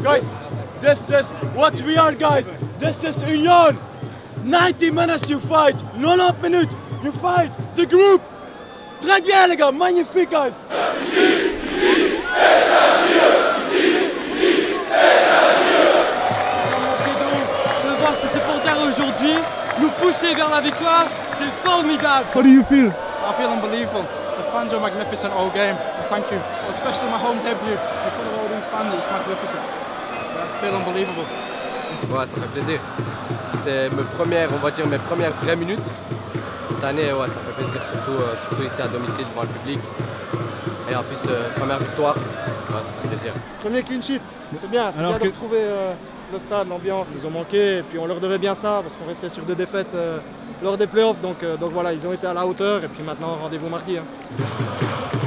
Guys, this is what we are, guys. This is Union. 90 minutes you fight, 90 minutes you fight. The group. Très bien les gars, magnifique guys. De voir ces supporters aujourd'hui nous pousser vers la victoire, c'est formidable. How do you feel? I feel unbelievable. The fans are magnificent all game. Thank you. Especially my home debut. In front of all these fans, it's magnificent. I feel unbelievable. Ouais, ça fait plaisir. C'est on va dire mes premières vraies minutes. Cette année, ouais, ça fait plaisir, surtout ici à domicile devant le public. Et en plus, première victoire, ouais, ça fait plaisir. Premier clean sheet, c'est bien de retrouver le stade, l'ambiance. Ils ont manqué et puis on leur devait bien ça parce qu'on restait sur 2 défaites lors des playoffs. Donc voilà, ils ont été à la hauteur et puis maintenant rendez-vous mardi. Hein.